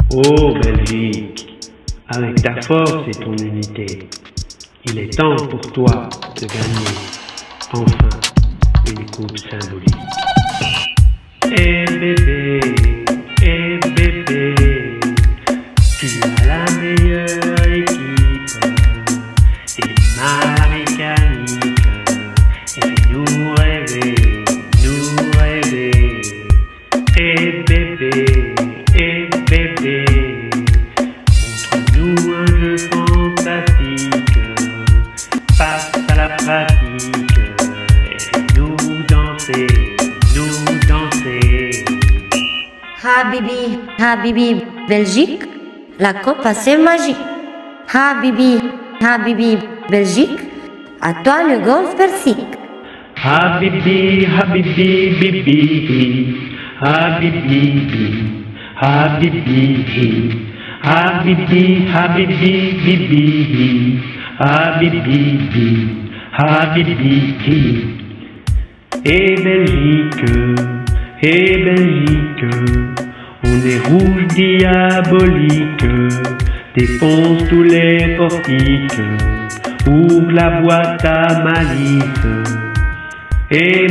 Ô Belgique, avec ta force et ton unité, il est temps pour toi de gagner enfin une coupe symbolique. Eh bébé, tu as la meilleure équipe, et ma mécanique, et fais-nous rêver, nous rêver. Eh bébé, montre-nous un jeu fantastique, passe à la pratique, et fais-nous danser, nous danser. Habibi, Habibi, Belgique, la Copa c'est magique. Habibi, Habibi, Belgique, à toi le golfe persique. Habibi, Habibi, bibi, Habibi, Habibi, Habibi, Habibi, bibi, Habibi, Habibi. Et Belgique, on est rouge diabolique, défonce tous les portiques, ouvre la boîte à malice. Et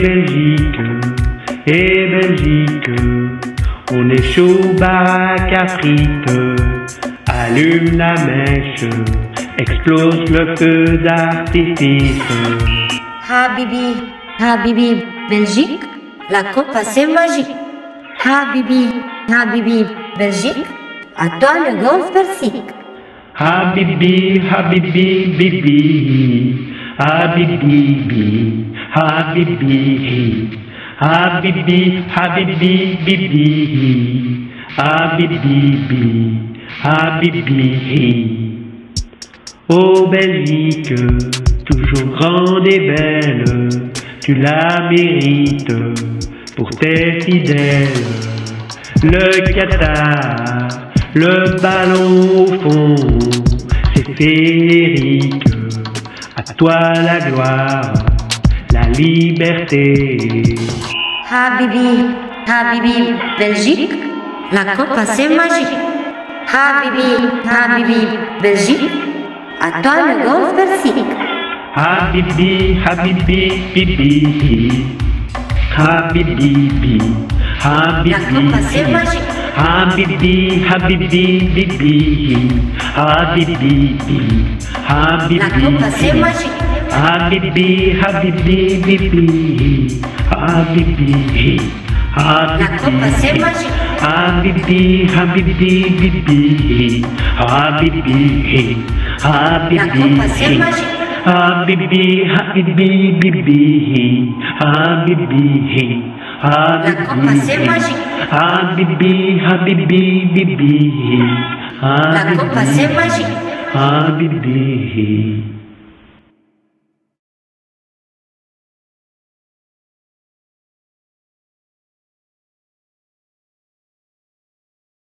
Belgique, on est chaud, baraque à frites, allume la mèche, explose le feu d'artifice. Habibi, Habibi, Belgique, la Copa c'est magique. Habibi, Habibi, Belgique, à toi le golfe persique. Habibi, Habibi, bibi, Habibi, Habibi, Habibi, Habibi, bibi, Habibi, Habibi. Ô Belgique, toujours grande et belle, tu la mérites pour tes fidèles. Le Qatar, le ballon au fond, c'est féerique. À toi la gloire, la liberté. Habibi, Habibi, Belgique, la Copa c'est magique. Habibi, Habibi, Belgique, à toi le golfe persique. Habibi, Habibi, bibi, Habibi, Habibi, la Copa c'est magique. Habibi, Habibi, bibi, Habibi, Habibi, la Copa c'est magique. Habibi, Habibi, bibi, Habibi, La Copa c'est magique. Habibi, Habibi, bibi, Habibi, Habibi, la Copa c'est magique. Habibi, Habibi, bibi, Habibi, La Copa c'est magique. Habibi, Habibi, bibi, La Copa c'est magique. Habibi.